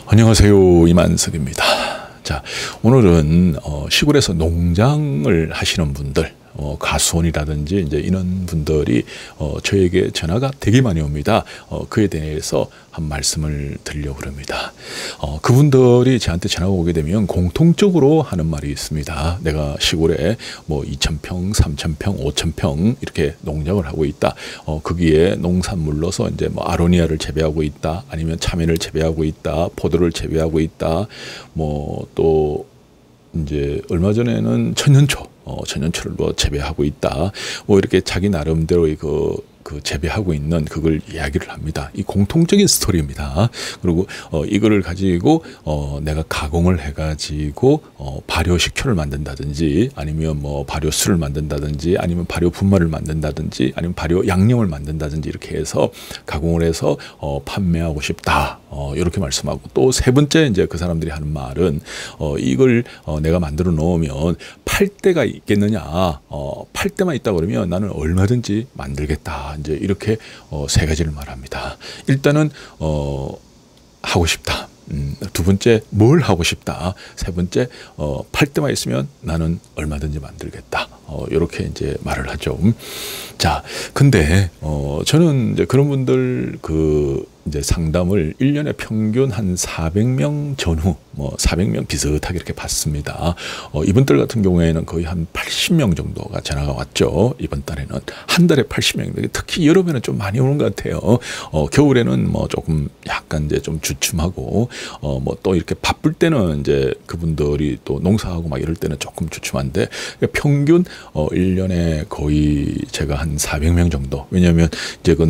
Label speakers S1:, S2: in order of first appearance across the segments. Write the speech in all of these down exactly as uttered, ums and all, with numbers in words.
S1: 안녕하세요, 이만석입니다. 자, 오늘은 어, 시골에서 농장을 하시는 분들, 어, 가수원이라든지 이제 이런 분들이 어, 저에게 전화가 되게 많이 옵니다. 어, 그에 대해서 한 말씀을 드리려고 합니다. 어, 그분들이 저한테 전화가 오게 되면 공통적으로 하는 말이 있습니다. 내가 시골에 뭐 이천 평, 삼천 평, 오천 평 이렇게 농장을 하고 있다. 어, 거기에 농산물로서 이제 뭐 아로니아를 재배하고 있다. 아니면 참외를 재배하고 있다. 포도를 재배하고 있다. 뭐 또 이제 얼마 전에는 천년초, 어, 천년초를 뭐 재배하고 있다. 뭐 이렇게 자기 나름대로의 그, 그 재배하고 있는 그걸 이야기를 합니다. 이 공통적인 스토리입니다. 그리고 어, 이거를 가지고 어, 내가 가공을 해가지고 어, 발효식초를 만든다든지 아니면 뭐 발효수를 만든다든지 아니면 발효 분말을 만든다든지 아니면 발효 양념을 만든다든지 이렇게 해서 가공을 해서 어, 판매하고 싶다. 어, 이렇게 말씀하고 또 세 번째 이제 그 사람들이 하는 말은 어, 이걸 어, 내가 만들어 놓으면 팔 때가 있겠느냐? 어, 팔 때만 있다 그러면 나는 얼마든지 만들겠다. 이제 이렇게 어, 세 가지를 말합니다. 일단은 어, 하고 싶다. 음, 두 번째 뭘 하고 싶다. 세 번째 어, 팔 때만 있으면 나는 얼마든지 만들겠다. 어, 이렇게 이제 말을 하죠. 자, 근데 어, 저는 이제 그런 분들 그 이제 상담을 일 년에 평균 한 사백 명 전후 뭐 사백 명 비슷하게 이렇게 받습니다. 어, 이번 달 같은 경우에는 거의 한 팔십 명 정도가 전화가 왔죠. 이번 달에는 한 달에 팔십 명. 특히 여름에는 좀 많이 오는 것 같아요. 어, 겨울에는 뭐 조금 약간 이제 좀 주춤하고 어, 뭐 또 이렇게 바쁠 때는 이제 그분들이 또 농사하고 막 이럴 때는 조금 주춤한데 평균 어, 일 년에 거의 제가 한 사백 명 정도. 왜냐하면 이제 그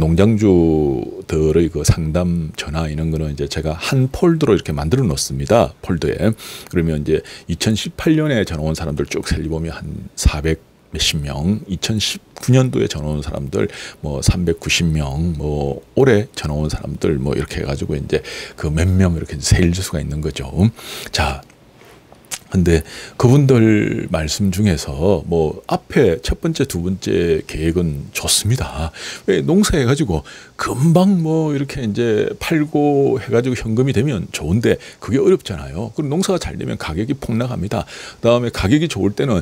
S1: 농장주들의 그 상담 전화 이런 거는 이제 제가 한 폴더로 이렇게 만들어 놓습니다. 폴더에. 그러면 이제 이천십팔 년에 전화 온 사람들 쭉 살리보면 한 사백 몇십 명, 이천십구 년도에 전화 온 사람들 뭐 삼백구십 명, 뭐 올해 전화 온 사람들 뭐 이렇게 해가지고 이제 그 몇 명 이렇게 세일 수가 있는 거죠. 자. 근데 그분들 말씀 중에서 뭐 앞에 첫 번째, 두 번째 계획은 좋습니다. 왜 농사해가지고 금방 뭐 이렇게 이제 팔고 해가지고 현금이 되면 좋은데 그게 어렵잖아요. 그리고 농사가 잘 되면 가격이 폭락합니다. 그다음에 가격이 좋을 때는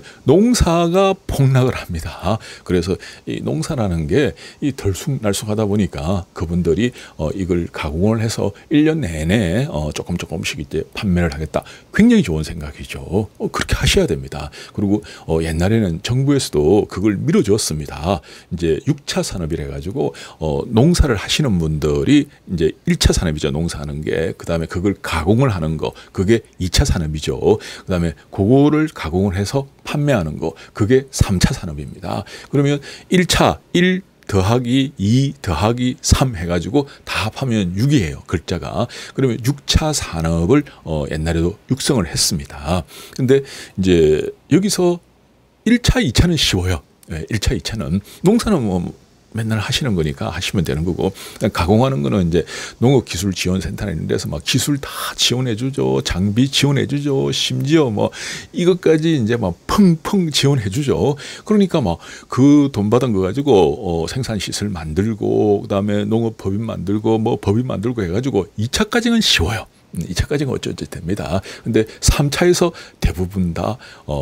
S1: 농사가 폭락을 합니다. 그래서 이 농사라는 게 이 들쑥날쑥하다 보니까 그분들이 어 이걸 가공을 해서 일 년 내내 어 조금 조금씩 이제 판매를 하겠다. 굉장히 좋은 생각이죠. 어, 그렇게 하셔야 됩니다. 그리고 어, 옛날에는 정부에서도 그걸 밀어주었습니다. 이제 육 차 산업이라 해가지고 어, 농사를 하시는 분들이 이제 일 차 산업이죠. 농사하는 게. 그 다음에 그걸 가공을 하는 거. 그게 이 차 산업이죠. 그 다음에 그거를 가공을 해서 판매하는 거. 그게 삼 차 산업입니다. 그러면 일 차, 일 더하기 이 더하기 삼 해가지고 다 합하면 육이에요. 글자가. 그러면 육 차 산업을 어, 옛날에도 육성을 했습니다. 근데 이제 여기서 일 차, 이 차는 쉬워요. 네, 일 차, 이 차는 농사는 뭐 맨날 하시는 거니까 하시면 되는 거고 가공하는 거는 이제 농업기술지원센터 이런 데서 막 기술 다 지원해 주죠. 장비 지원해 주죠. 심지어 뭐 이것까지 이제 막 펑펑 지원해 주죠. 그러니까 막 그 돈 받은 거 가지고 어 생산 시설 만들고 그다음에 농업법인 만들고 뭐 법인 만들고 해가지고 이 차까지는 쉬워요. 이 차까지는 어쩌지 됩니다. 근데 삼 차에서 대부분 다,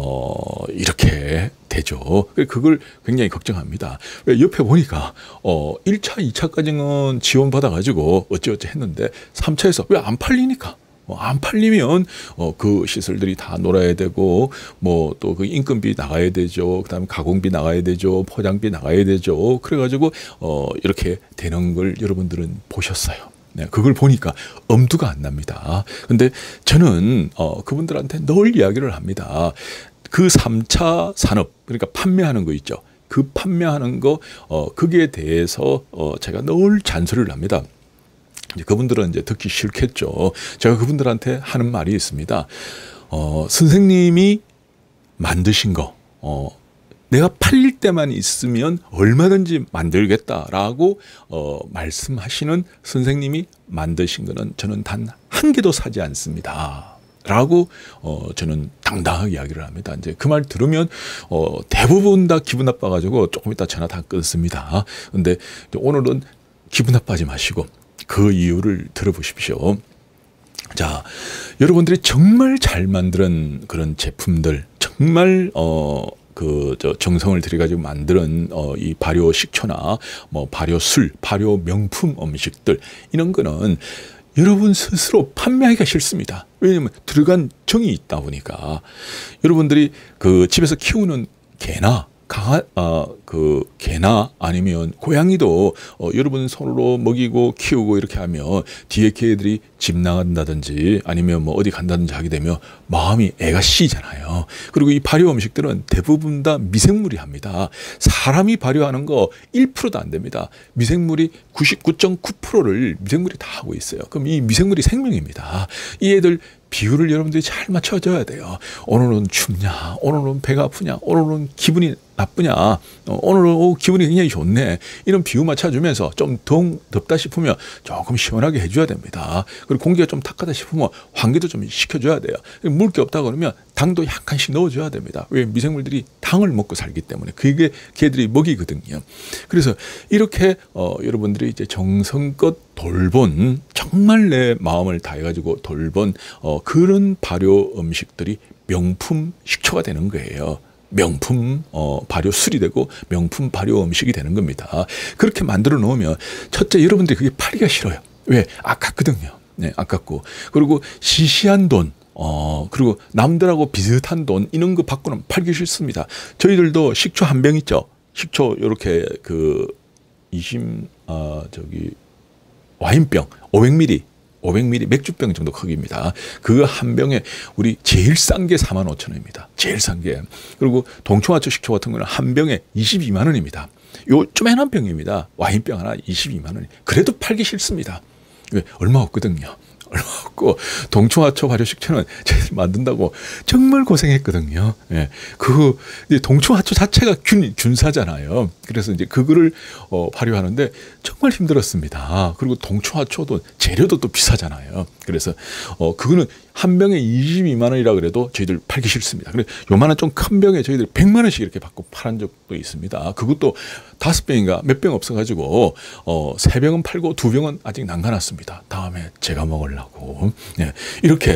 S1: 어, 이렇게 되죠. 그걸 굉장히 걱정합니다. 왜 옆에 보니까, 어, 일 차, 이 차까지는 지원받아가지고 어찌어찌 했는데 삼 차에서 왜 안 팔리니까? 어, 안 팔리면, 어, 그 시설들이 다 놀아야 되고, 뭐, 또 그 인건비 나가야 되죠. 그 다음에 가공비 나가야 되죠. 포장비 나가야 되죠. 그래가지고, 어, 이렇게 되는 걸 여러분들은 보셨어요. 네, 그걸 보니까 엄두가 안 납니다. 근데 저는 어, 그분들한테 늘 이야기를 합니다. 그 삼 차 산업, 그러니까 판매하는 거 있죠. 그 판매하는 거, 어, 거기에 대해서 어, 제가 늘 잔소리를 합니다. 이제 그분들은 이제 듣기 싫겠죠. 제가 그분들한테 하는 말이 있습니다. 어, 선생님이 만드신 거, 어, 내가 팔릴 때만 있으면 얼마든지 만들겠다라고 어, 말씀하시는 선생님이 만드신 거는 저는 단 한 개도 사지 않습니다. 라고 어, 저는 당당하게 이야기를 합니다. 이제 그 말 들으면 어, 대부분 다 기분 나빠가지고 조금 이따 전화 다 끊습니다. 근데 오늘은 기분 나빠하지 마시고 그 이유를 들어보십시오. 자, 여러분들이 정말 잘 만드는 그런 제품들, 정말 어, 그, 저, 정성을 들여가지고 만드는, 어, 이 발효 식초나, 뭐, 발효 술, 발효 명품 음식들, 이런 거는 여러분 스스로 판매하기가 싫습니다. 왜냐면 들어간 정이 있다 보니까. 여러분들이 그 집에서 키우는 개나, 강아, 어, 그, 개나 아니면 고양이도 어, 여러분 손으로 먹이고 키우고 이렇게 하면 뒤에 개들이 집 나간다든지 아니면 뭐 어디 간다든지 하게 되면 마음이 애가 씌잖아요. 그리고 이 발효 음식들은 대부분 다 미생물이 합니다. 사람이 발효하는 거 일 퍼센트도 안 됩니다. 미생물이 구십구 점 구 퍼센트를 미생물이 다 하고 있어요. 그럼 이 미생물이 생명입니다. 이 애들 비율을 여러분들이 잘 맞춰줘야 돼요. 오늘은 춥냐, 오늘은 배가 아프냐, 오늘은 기분이 나쁘냐, 어, 오늘은 오, 기분이 굉장히 좋네. 이런 비유 맞춰주면서 좀 더 덥다 싶으면 조금 시원하게 해줘야 됩니다. 그리고 공기가 좀 탁하다 싶으면 환기도 좀 시켜줘야 돼요. 물 게 없다 그러면 당도 약간씩 넣어줘야 됩니다. 왜? 미생물들이 당을 먹고 살기 때문에 그게 걔들이 먹이거든요. 그래서 이렇게 어, 여러분들이 이제 정성껏 돌본, 정말 내 마음을 다해가지고 돌본 어, 그런 발효 음식들이 명품 식초가 되는 거예요. 명품 어, 발효 술이 되고 명품 발효 음식이 되는 겁니다. 그렇게 만들어 놓으면 첫째 여러분들이 그게 팔기가 싫어요. 왜? 아깝거든요. 네, 아깝고. 그리고 시시한 돈, 어, 그리고 남들하고 비슷한 돈 이런 거 받고는 팔기 싫습니다. 저희들도 식초 한 병 있죠. 식초 요렇게 그 이십 어, 저기 와인병 오백 밀리리터 오백 밀리리터 맥주병 정도 크기입니다. 그 한 병에 우리 제일 싼 게 사만 오천 원입니다. 제일 싼 게. 그리고 동초마초 식초 같은 거는 한 병에 이십이만 원입니다. 요 조그만한 병입니다. 와인병 하나 이십이만 원. 그래도 팔기 싫습니다. 왜? 얼마 없거든요. 얼마 없고 동초화초 발효식초는 제가 만든다고 정말 고생했거든요. 예. 그 동초화초 자체가 균 균사잖아요. 그래서 이제 그거를 어, 발효하는데 정말 힘들었습니다. 그리고 동초화초도 재료도 또 비싸잖아요. 그래서 어, 그거는 한 병에 이십이만 원이라 그래도 저희들 팔기 싫습니다. 그래서 요만한 좀 큰 병에 저희들 백만 원씩 이렇게 받고 팔은 적도 있습니다. 그것도 다섯 병인가 몇 병 없어가지고 어, 세 병은 팔고 두 병은 아직 남겨놨습니다. 다음에 제가 먹으려고. 네. 이렇게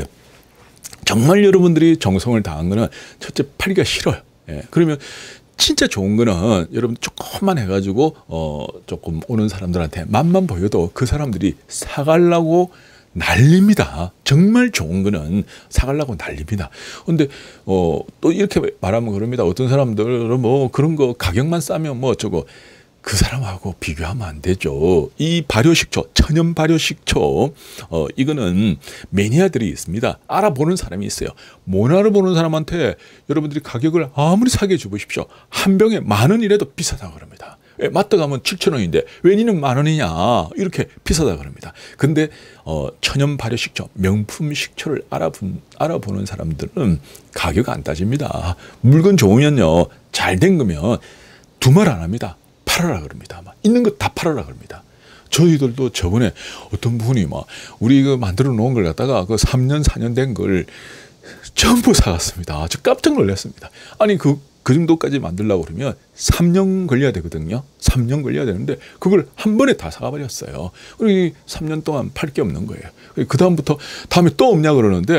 S1: 정말 여러분들이 정성을 다한 거는 첫째 팔기가 싫어요. 예. 그러면 진짜 좋은 거는 여러분 조금만 해가지고 어, 조금 오는 사람들한테 맛만 보여도 그 사람들이 사가려고 난립니다. 정말 좋은 거는 사가려고 난립니다. 근데 어, 또 이렇게 말하면 그럽니다. 어떤 사람들은 뭐 그런 거 가격만 싸면 뭐 어쩌고 그 사람하고 비교하면 안 되죠. 이 발효식초, 천연 발효식초, 어, 이거는 매니아들이 있습니다. 알아보는 사람이 있어요. 못 알아보는 사람한테 여러분들이 가격을 아무리 사게 주십시오. 한 병에 만 원이라도 비싸다 그럽니다. 왜? 마트 가면 칠천 원인데 왜 니는 만 원이냐 이렇게 비싸다 그럽니다. 근데 어, 천연 발효식초, 명품 식초를 알아본, 알아보는 사람들은 가격 안 따집니다. 물건 좋으면요, 잘 된 거면 두말 안 합니다. 팔아라 그럽니다. 막 있는 거 다 팔아라 그럽니다. 저희들도 저번에 어떤 분이 막 우리 그 만들어 놓은 걸 갖다가 그 삼 년 사 년 된 걸 전부 사갔습니다. 저 깜짝 놀랐습니다. 아니 그 그 정도까지 만들려고 그러면 삼 년 걸려야 되거든요. 삼 년 걸려야 되는데 그걸 한 번에 다 사가버렸어요. 그리고 삼 년 동안 팔 게 없는 거예요. 그 다음부터 다음에 또 없냐 그러는데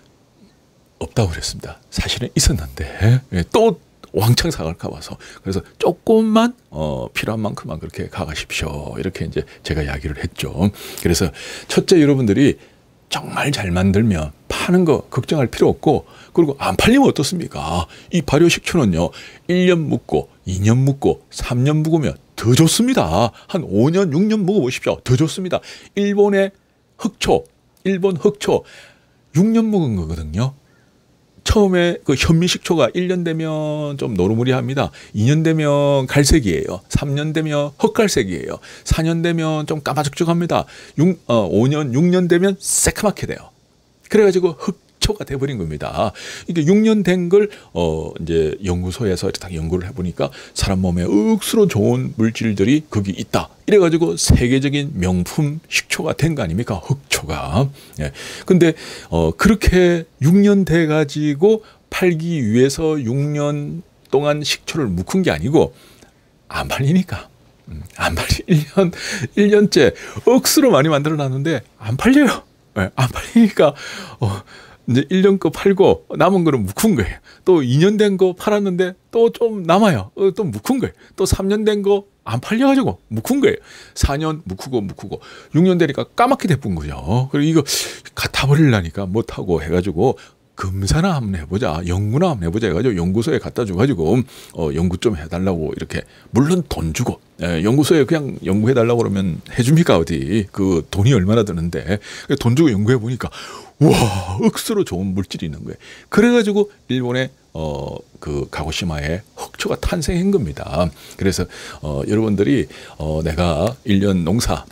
S1: 없다고 그랬습니다. 사실은 있었는데 또 왕창 사갈까 봐서. 그래서 조금만 어, 필요한 만큼만 그렇게 가가십시오. 이렇게 이제 제가 이야기를 했죠. 그래서 첫째 여러분들이 정말 잘 만들면 파는 거 걱정할 필요 없고, 그리고 안 팔리면 어떻습니까? 이 발효식초는요, 일 년 묵고 이 년 묵고 삼 년 묵으면 더 좋습니다. 한 오 년 육 년 묵어보십시오. 더 좋습니다. 일본의 흑초, 일본 흑초 육 년 묵은 거거든요. 처음에 그 현미식초가 일 년 되면 좀 노르무리합니다. 이 년 되면 갈색이에요. 삼 년 되면 흑갈색이에요. 사 년 되면 좀 까마죽죽합니다. 육, 어, 오 년, 육 년 되면 새카맣게 돼요. 그래가지고 흑초가 돼버린 겁니다. 이게 육 년 된 걸 어, 이제 연구소에서 딱 연구를 해보니까 사람 몸에 억수로 좋은 물질들이 거기 있다. 이래가지고 세계적인 명품 식초가 된 거 아닙니까? 흑초가. 예. 근데, 어, 그렇게 육 년 돼가지고 팔기 위해서 육 년 동안 식초를 묵은 게 아니고, 안 팔리니까. 음, 안 팔리, 일 년, 일 년째 억수로 많이 만들어 놨는데, 안 팔려요. 예, 안 팔리니까 어, 이제 일 년 거 팔고 남은 거는 묵은 거예요. 또 이 년 된 거 팔았는데 또 좀 남아요. 어, 또 묵은 거예요. 또 삼 년 된 거 안 팔려가지고 묵은 거예요. 사 년 묵고 묵고 육 년 되니까 까맣게 돼쁜 거죠. 그리고 이거 갖다 버리려니까 못하고 해가지고 검사나 한번 해보자, 연구나 한번 해보자 해가지고 연구소에 갖다 줘가지고 어, 연구 좀 해달라고 이렇게, 물론 돈 주고, 예, 연구소에 그냥 연구해달라고 그러면 해줍니까 어디? 그 돈이 얼마나 드는데 돈 주고 연구해 보니까 와, 억수로 좋은 물질이 있는 거예요. 그래가지고 일본의 어, 그 가고시마에 흑초가 탄생한 겁니다. 그래서 어, 여러분들이 어, 내가 일 년 농사,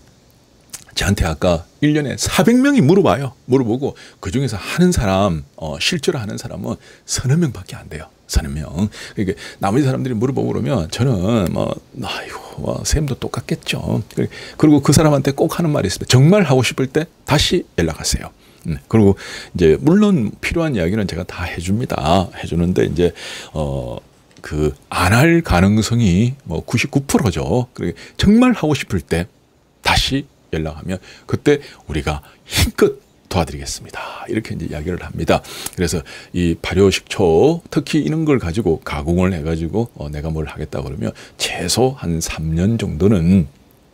S1: 저한테 아까 일 년에 사백 명이 물어봐요. 물어보고 그중에서 하는 사람, 어, 실제로 하는 사람은 서너 명밖에 안 돼요. 서너 명. 그러니까 나머지 사람들이 물어보고 그러면 저는 뭐, 아이고, 뭐, 쌤도 똑같겠죠. 그리고 그 사람한테 꼭 하는 말이 있습니다. 정말 하고 싶을 때 다시 연락하세요. 음, 그리고 이제 물론 필요한 이야기는 제가 다 해줍니다. 해주는데 이제 어, 그 안 할 가능성이 뭐 구십구 퍼센트죠. 그러니까 정말 하고 싶을 때 다시 연락하면 그때 우리가 힘껏 도와드리겠습니다. 이렇게 이제 이야기를 합니다. 그래서 이 발효식초 특히 이런 걸 가지고 가공을 해가지고 어, 내가 뭘 하겠다 그러면 최소 한 삼 년 정도는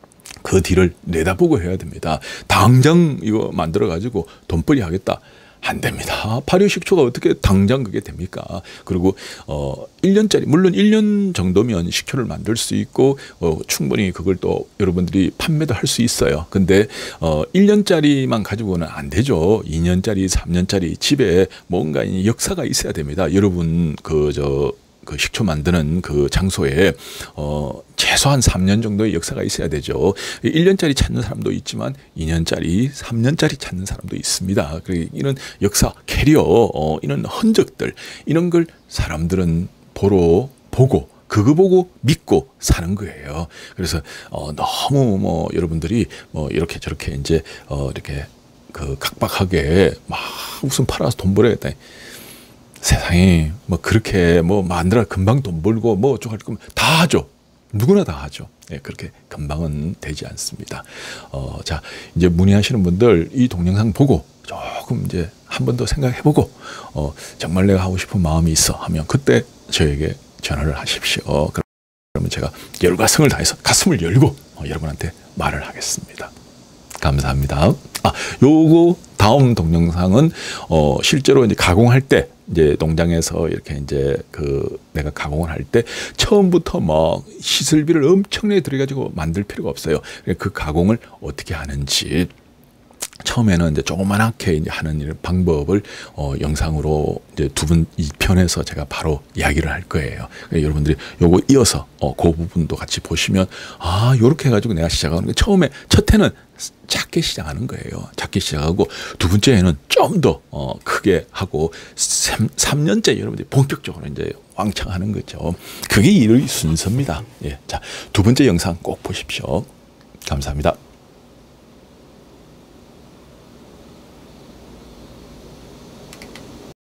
S1: 그 뒤를 내다보고 해야 됩니다. 당장 이거 만들어 가지고 돈벌이 하겠다. 안 됩니다. 발효식초가 어떻게 당장 그게 됩니까? 그리고 어 일 년짜리, 물론 일 년 정도면 식초를 만들 수 있고 어 충분히 그걸 또 여러분들이 판매도 할 수 있어요. 근데 어 일 년짜리만 가지고는 안 되죠. 이 년짜리, 삼 년짜리 집에 뭔가 역사가 있어야 됩니다. 여러분 그 저 그 식초 만드는 그 장소에 어 최소한 삼 년 정도의 역사가 있어야 되죠. 일 년짜리 찾는 사람도 있지만 이 년짜리, 삼 년짜리 찾는 사람도 있습니다. 이런 역사, 캐리어, 어, 이런 흔적들, 이런 걸 사람들은 보러 보고 그거 보고 믿고 사는 거예요. 그래서 어, 너무 뭐 여러분들이 뭐 이렇게 저렇게 이제 어, 이렇게 그 각박하게 막 무슨 팔아서 돈 벌어야겠다. 세상에 뭐 그렇게 뭐 만들어 금방 돈 벌고 뭐 어쩌고 할 거면 다 하죠. 누구나 다 하죠. 예, 그렇게 금방은 되지 않습니다. 어, 자, 이제 문의하시는 분들 이 동영상 보고 조금 이제 한 번 더 생각해보고 어, 정말 내가 하고 싶은 마음이 있어 하면 그때 저에게 전화를 하십시오. 그러면 제가 열과 성을 다해서 가슴을 열고 어, 여러분한테 말을 하겠습니다. 감사합니다. 아, 요거 다음 동영상은 어, 실제로 이제 가공할 때 이제 농장에서 이렇게 이제 그 내가 가공을 할 때 처음부터 뭐 시설비를 엄청나게 들여가지고 만들 필요가 없어요. 그 가공을 어떻게 하는지 처음에는 이제 조그만하게 이제 하는 이런 방법을 어, 영상으로 이제 두 분 이 편에서 제가 바로 이야기를 할 거예요. 그러니까 여러분들이 요거 이어서 어, 그 부분도 같이 보시면 아, 요렇게 해가지고 내가 시작하는 게 처음에 첫 해는 작게 시작하는 거예요. 작게 시작하고 두 번째에는 좀 더 어, 크게 하고 삼 년째 여러분들이 본격적으로 이제 왕창 하는 거죠. 그게 이 순서입니다. 예, 자, 두 번째 영상 꼭 보십시오. 감사합니다.